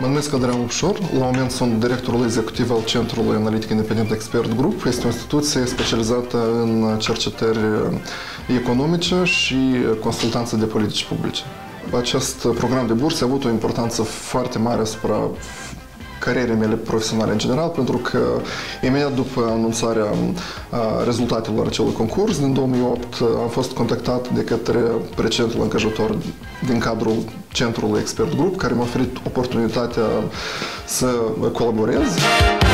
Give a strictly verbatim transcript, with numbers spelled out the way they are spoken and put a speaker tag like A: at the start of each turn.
A: numesc Adrian Lupșor, la moment sunt directorul executiv al Centrului Analitic Independent Expert Group. Este o instituție specializată în cercetări economice și consultanță de politici publice. Acest program de bursă a avut o importanță foarte mare asupra carierei mele profesionale în general, pentru că imediat după anunțarea rezultatelor acelui concurs din două mii opt am fost contactat de către precedentul angajator din cadrul Centrului Expert Group, care m-a oferit oportunitatea să colaborez.